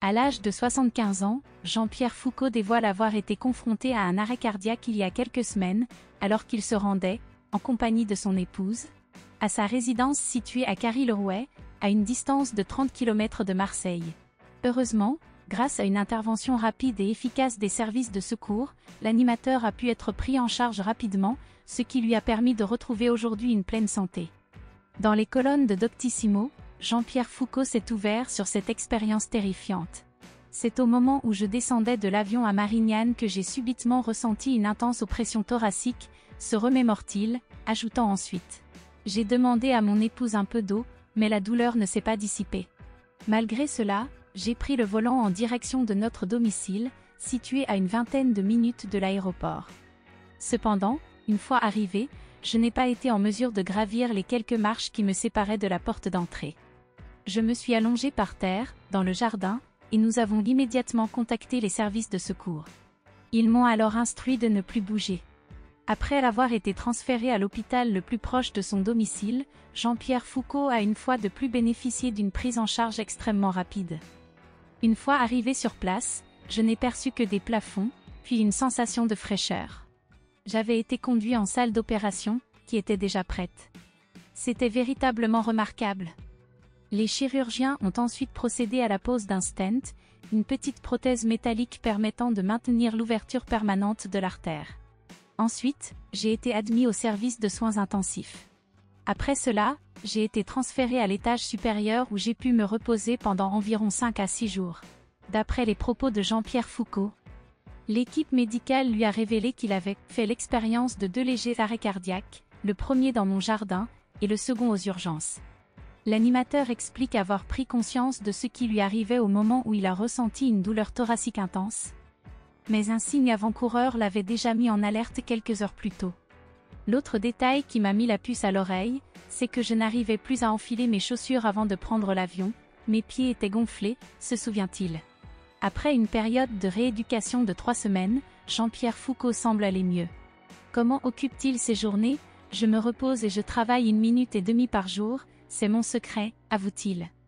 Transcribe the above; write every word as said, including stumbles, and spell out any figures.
À l'âge de soixante-quinze ans, Jean-Pierre Foucault dévoile avoir été confronté à un arrêt cardiaque il y a quelques semaines, alors qu'il se rendait, en compagnie de son épouse, à sa résidence située à Carry-le-Rouet, à une distance de trente kilomètres de Marseille. Heureusement, grâce à une intervention rapide et efficace des services de secours, l'animateur a pu être pris en charge rapidement, ce qui lui a permis de retrouver aujourd'hui une pleine santé. Dans les colonnes de Doctissimo, Jean-Pierre Foucault s'est ouvert sur cette expérience terrifiante. C'est au moment où je descendais de l'avion à Marignane que j'ai subitement ressenti une intense oppression thoracique, se remémore-t-il, ajoutant ensuite. J'ai demandé à mon épouse un peu d'eau, mais la douleur ne s'est pas dissipée. Malgré cela, j'ai pris le volant en direction de notre domicile, situé à une vingtaine de minutes de l'aéroport. Cependant, une fois arrivé, je n'ai pas été en mesure de gravir les quelques marches qui me séparaient de la porte d'entrée. Je me suis allongé par terre, dans le jardin, et nous avons immédiatement contacté les services de secours. Ils m'ont alors instruit de ne plus bouger. Après avoir été transféré à l'hôpital le plus proche de son domicile, Jean-Pierre Foucault a une fois de plus bénéficié d'une prise en charge extrêmement rapide. Une fois arrivé sur place, je n'ai perçu que des plafonds, puis une sensation de fraîcheur. J'avais été conduit en salle d'opération, qui était déjà prête. C'était véritablement remarquable. Les chirurgiens ont ensuite procédé à la pose d'un stent, une petite prothèse métallique permettant de maintenir l'ouverture permanente de l'artère. Ensuite, j'ai été admis au service de soins intensifs. Après cela, j'ai été transféré à l'étage supérieur où j'ai pu me reposer pendant environ cinq à six jours. D'après les propos de Jean-Pierre Foucault, l'équipe médicale lui a révélé qu'il avait fait l'expérience de deux légers arrêts cardiaques, le premier dans mon jardin, et le second aux urgences. L'animateur explique avoir pris conscience de ce qui lui arrivait au moment où il a ressenti une douleur thoracique intense. Mais un signe avant-coureur l'avait déjà mis en alerte quelques heures plus tôt. L'autre détail qui m'a mis la puce à l'oreille, c'est que je n'arrivais plus à enfiler mes chaussures avant de prendre l'avion, mes pieds étaient gonflés, se souvient-il. Après une période de rééducation de trois semaines, Jean-Pierre Foucault semble aller mieux. Comment occupe-t-il ses journées? Je me repose et je travaille une minute et demie par jour, c'est mon secret, avoue-t-il.